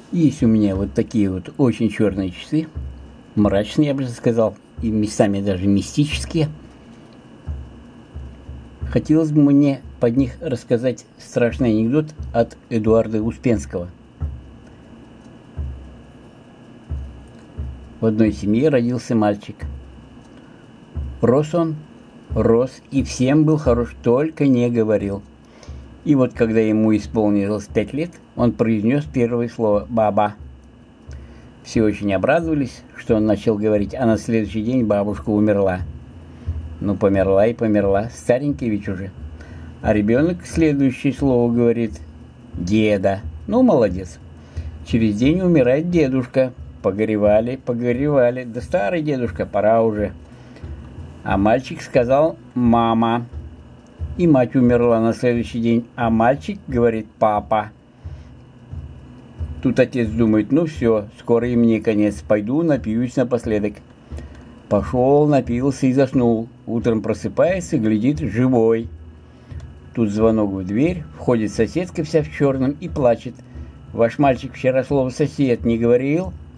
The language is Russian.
Есть у меня вот такие вот очень черные часы, мрачные, я бы сказал, и местами даже мистические. Хотелось бы мне под них рассказать страшный анекдот от Эдуарда Успенского. В одной семье родился мальчик. Рос он, рос, и всем был хорош, только не говорил. И вот когда ему исполнилось 5 лет, он произнес первое слово «баба». Все очень обрадовались, что он начал говорить, а на следующий день бабушка умерла. Ну, померла и померла, старенький ведь уже. А ребенок следующее слово говорит «деда». Ну, молодец. Через день умирает дедушка. Погоревали, погоревали. Да старый дедушка, пора уже. А мальчик сказал «мама». И мать умерла на следующий день, а мальчик говорит «папа». Тут отец думает, ну все, скоро и мне конец, пойду напьюсь напоследок. Пошел, напился и заснул. Утром просыпается, глядит, живой. Тут звонок в дверь, входит соседка вся в черном и плачет. Ваш мальчик вчера слово «сосед» не говорил?